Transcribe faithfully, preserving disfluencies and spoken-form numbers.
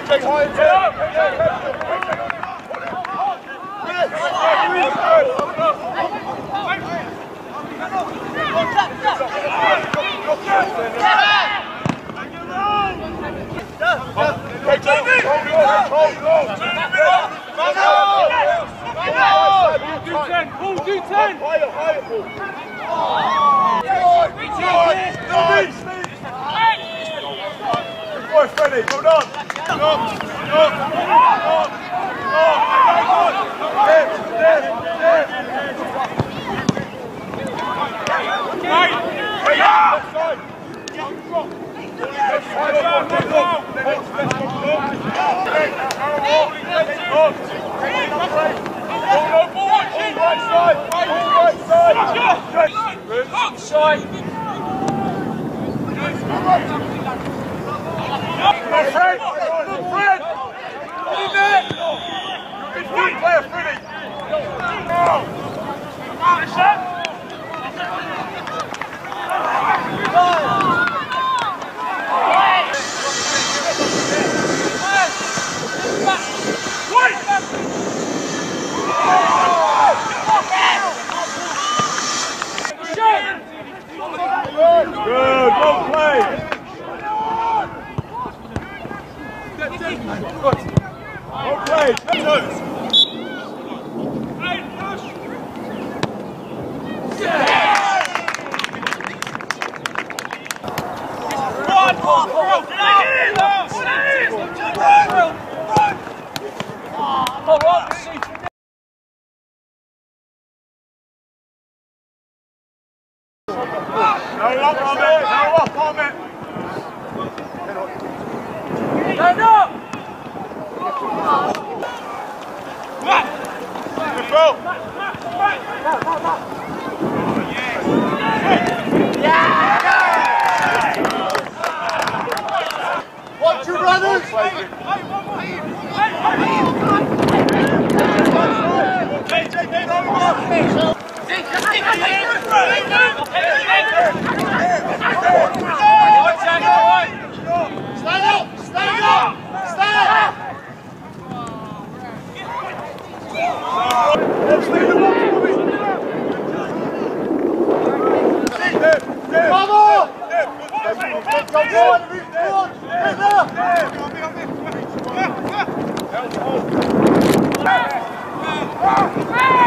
Freddie, hold on. Stop, stop, stop, stop. Dip, dip, dip. Right. Hey, left side. Left side, left side, left side. Good Fred! Good Fred! Get in there! Good foot player, Freddie! Good, well played! Well played! Two! No up on it! No up on it! Stand up! Good ball! Watch your brothers! Stand up! Stand up! Stand up! Bravo!